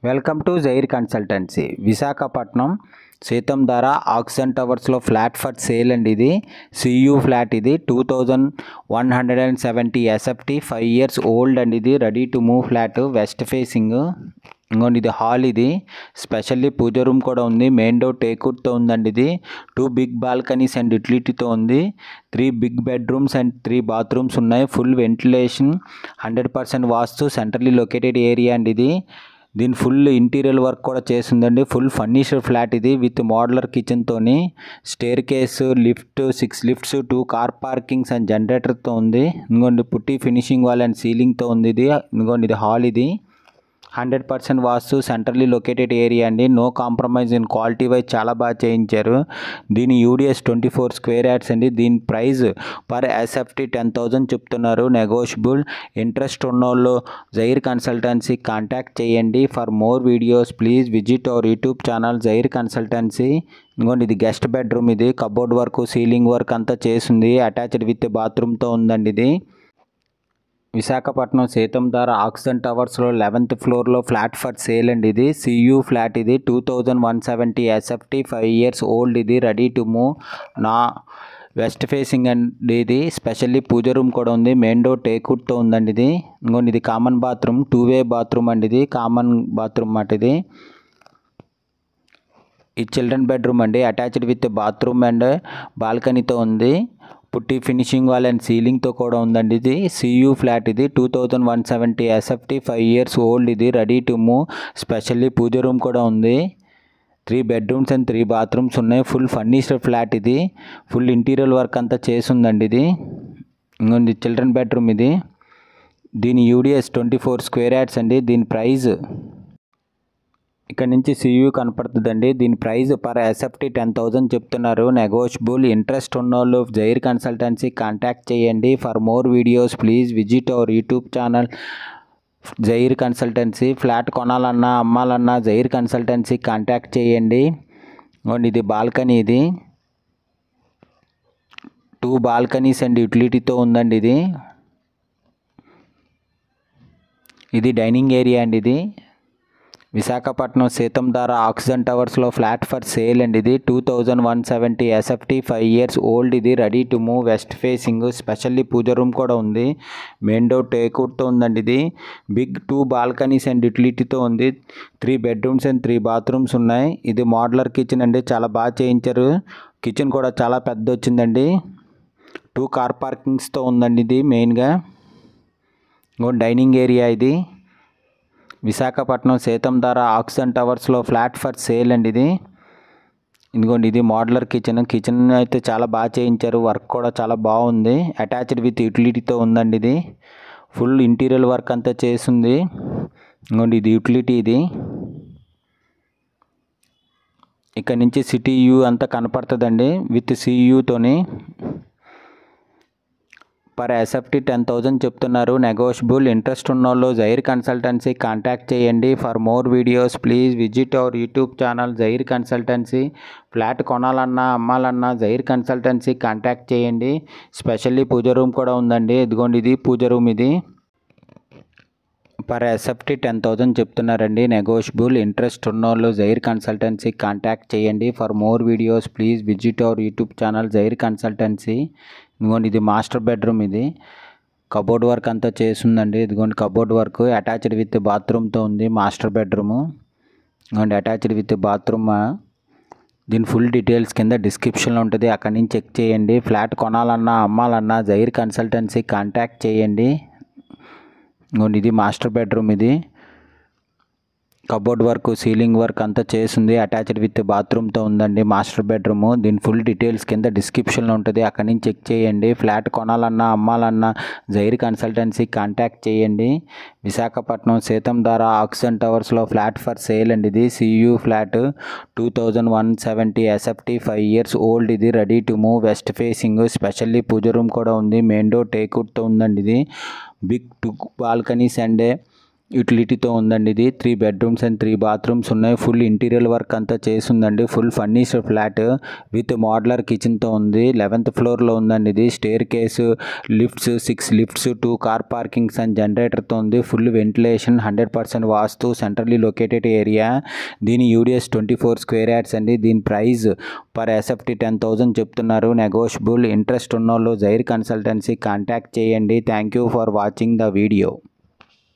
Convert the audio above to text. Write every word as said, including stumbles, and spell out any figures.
Welcome to Zair consultancy. Visakhapatnam Seethammadhara Oxygen టవర్స్లో flat for sale అండి. ఇది సియూ ఫ్లాట్. ఇది two thousand one hundred and seventy SFT, five years old అండి. ఇది ready to move flat, west facing. ఇంకోండి ఇది హాల్. ఇది స్పెషల్లీ పూజ రూమ్ కూడా ఉంది. మెయిన్ డోర్ టేక్వుడ్తో ఉందండి. ఇది టూ బిగ్ బాల్కనీస్ అండ్ యూటిలిటీతో ఉంది. Three big bedrooms and three bathrooms ఉన్నాయి. Full ventilation, hundred percent vastu, centrally located area అండి. ఇది దీని ఫుల్ ఇంటీరియర్ వర్క్ కూడా చేసిందండి. ఫుల్ ఫర్నిష్డ్ ఫ్లాట్ ఇది విత్ మోడ్యులర్ కిచెన్తోని, staircase, lift, six lifts, two car parkings and జనరేటర్తో ఉంది. ఇంకోండి పుట్టి ఫినిషింగ్ వాల్ అండ్ సీలింగ్తో ఉంది. ఇది ఇంకోండి ఇది హాల్. ఇది hundred percent vastu, centrally located area అండి. No compromise in quality wise చాలా బాగా చేయించారు. దీని UDS twenty four square yards అండి. దీని price per SFT ten thousand చెప్తున్నారు, నెగోషియబుల్. ఇంట్రెస్ట్ ఉన్నోళ్ళు జైర్ కన్సల్టెన్సీ కాంటాక్ట్ చేయండి. For more videos please visit our YouTube channel Zair consultancy. ఇంకోండి ఇది గెస్ట్ బెడ్రూమ్. ఇది కబోర్డ్ వర్క్, సీలింగ్ వర్క్ అంతా చేసింది. అటాచ్డ్ విత్ బాత్రూమ్తో ఉందండి. ఇది విశాఖపట్నం సీతంధార ఆక్సిజన్ టవర్స్లో లెవెన్త్ ఫ్లోర్లో ఫ్లాట్ ఫర్ సేల్ అండి. ఇది సియూ ఫ్లాట్. ఇది two thousand one seventy SFT, five years old. ఇది రెడీ టు మూవ్, నా వెస్ట్ ఫేసింగ్ అండి. ఇది స్పెషల్లీ పూజ రూమ్ కూడా ఉంది. మెయిన్ డోర్ టేక్వుడ్తో ఉందండి. ఇది ఇంకోండి ఇది common bathroom, two way bathroom అండి. ఇది కామన్ బాత్రూమ్ మాట. ఇది ఈ చిల్డ్రన్ బెడ్రూమ్ అండి, అటాచ్డ్ విత్ బాత్రూమ్ అండ్ బాల్కనీతో ఉంది. పుట్టి ఫినిషింగ్ వాల్ అండ్ సీలింగ్తో కూడా ఉందండి. ఇది సియూ ఫ్లాట్. ఇది two thousand one seventy SFT, five years old. ఇది ready to move. Specially puja room కూడా ఉంది. Three bedrooms and three bathrooms ఉన్నాయి. Full furnished flat. ఇది ఫుల్ ఇంటీరియర్ వర్క్ అంతా చేసిందండి. ఇది ఇంకొంది చిల్డ్రన్ బెడ్రూమ్. ఇది దీని UDS twenty four square yards అండి. దీని ప్రైజ్ ఇక్కడ నుంచి సియూ కనపడుతుందండి. దీని price per SFT ten thousand చెప్తున్నారు, నెగోషియబుల్. ఇంట్రెస్ట్ ఉన్నోళ్ళు జైర్ కన్సల్టెన్సీ కాంటాక్ట్ చేయండి. For more videos please visit our YouTube channel Zair consultancy. Flat కొనాలన్నా అమ్మాలన్నా జైర్ కన్సల్టెన్సీ కాంటాక్ట్ చేయండి. ఇది బాల్కనీ. ఇది టూ బాల్కనీస్ అండ్ యూటిలిటీతో ఉందండి. ఇది ఇది డైనింగ్ ఏరియా అండి. ఇది విశాఖపట్నం సీతంధార ఆక్సిజన్ టవర్స్లో ఫ్లాట్ ఫర్ సేల్ అండి. ఇది two thousand one seventy SFT, five years old. ఇది ready to move, west facing. Specially puja room కూడా ఉంది. మెయిన్ డోర్ టేక్వుడ్తో ఉందండి. ఇది బిగ్ టూ బాల్కనీస్ అండ్ యూటిలిటీతో ఉంది. Three bedrooms and three bathrooms ఉన్నాయి. ఇది మోడ్యులర్ కిచెన్ అండి, చాలా బాగా చేయించారు. కిచెన్ కూడా చాలా పెద్ద వచ్చిందండి. టూ కార్ పార్కింగ్స్తో ఉందండి. ఇది మెయిన్గా డైనింగ్ ఏరియా. ఇది విశాఖపట్నం సీతంధార ఆక్సిజన్ టవర్స్లో ఫ్లాట్ ఫర్ సేల్ అండి. ఇది ఇదిగోండి ఇది మోడ్యులర్ కిచెన్. కిచెన్ అయితే చాలా బాగా చేయించారు. వర్క్ కూడా చాలా బాగుంది. అటాచ్డ్ విత్ యూటిలిటీతో ఉందండి. ఇది ఫుల్ ఇంటీరియర్ వర్క్ అంతా చేసింది. ఇదిగోండి ఇది యూటిలిటీ. ఇది ఇక్కడ నుంచి సిటీ వ్యూ అంతా కనపడుతుందండి విత్ సియూతోని. పర్ ఎస్ఎఫ్టీ టెన్ థౌజండ్ చెప్తున్నారు, నెగోషియబుల్. ఇంట్రెస్ట్ ఉన్నోళ్ళు జైర్ కన్సల్టెన్సీ కాంటాక్ట్ చేయండి. For more videos please visit our YouTube channel Zair consultancy. Flat కొనాలన్నా అమ్మాలన్నా జైర్ కన్సల్టెన్సీ కాంటాక్ట్ చేయండి. స్పెషల్లీ పూజ రూమ్ కూడా ఉందండి. ఇదిగోండి ఇది పూజ రూమ్. ఇది పర్ ఎస్ఎఫ్టీ టెన్ థౌజండ్ చెప్తున్నారండి, నెగోషియబుల్. ఇంట్రెస్ట్ ఉన్నోళ్ళు జైర్ కన్సల్టెన్సీ కాంటాక్ట్ చేయండి. For more videos please visit our YouTube channel Zair consultancy. ఇదిగోండి ఇది మాస్టర్ బెడ్రూమ్. ఇది కబోర్డ్ వర్క్ అంతా చేసిందండి. ఇదిగోండి కబోర్డ్ వర్క్ అటాచ్డ్ విత్ బాత్రూమ్తో ఉంది. మాస్టర్ బెడ్రూము ఇదిగోండి అటాచ్డ్ విత్ బాత్రూమ్. దీని ఫుల్ డీటెయిల్స్ కింద డిస్క్రిప్షన్లో ఉంటుంది, అక్కడి నుంచి చెక్ చేయండి. ఫ్లాట్ కొనాలన్నా అమ్మాలన్నా జైర్ కన్సల్టెన్సీ కాంటాక్ట్ చేయండి. ఇదిగోండి ఇది మాస్టర్ బెడ్రూమ్. ఇది కబోర్డ్ వర్క్, సీలింగ్ వర్క్ అంతా చేసింది. అటాచ్డ్ విత్ బాత్రూమ్తో ఉందండి మాస్టర్ బెడ్రూము. దీని ఫుల్ డీటెయిల్స్ కింద డిస్క్రిప్షన్లో ఉంటుంది, అక్కడి నుంచి చెక్ చేయండి. ఫ్లాట్ కొనాలన్నా అమ్మాలన్నా జైర్ కన్సల్టెన్సీ కాంటాక్ట్ చేయండి. విశాఖపట్నం సీతంధార ఆక్సిజన్ టవర్స్లో ఫ్లాట్ ఫర్ సేల్ అండి. ఇది సియూ flat. Two thousand one seventy SFT, five years old. ఇది ready to move, west facing. Specially puja room కూడా ఉంది. మెయిన్ డోర్ టేక్వుడ్తో ఉందండి. ఇది బిగ్ టూ బాల్కనీస్ అండ్ యూటిలిటీతో ఉందండి. ఇది three bedrooms and three bathrooms ఉన్నాయి. ఫుల్ ఇంటీరియర్ వర్క్ అంతా చేసి ఉందండి. Full furnished flat with modular కిచెన్తో ఉంది. లెవెన్త్ ఫ్లోర్లో ఉందండి. ఇది stair case, lifts, six lifts, two car parkings and జనరేటర్తో ఉంది. Full ventilation, hundred percent vastu, centrally located area. దీని UDS twenty four square yards అండి. దీని price per SFT ten thousand చెప్తున్నారు. నెగోషియబుల్. ఇంట్రెస్ట్ ఉన్న వాళ్ళు జైర్ కన్సల్టెన్సీ కాంటాక్ట్ చేయండి. Thank you for watching the video.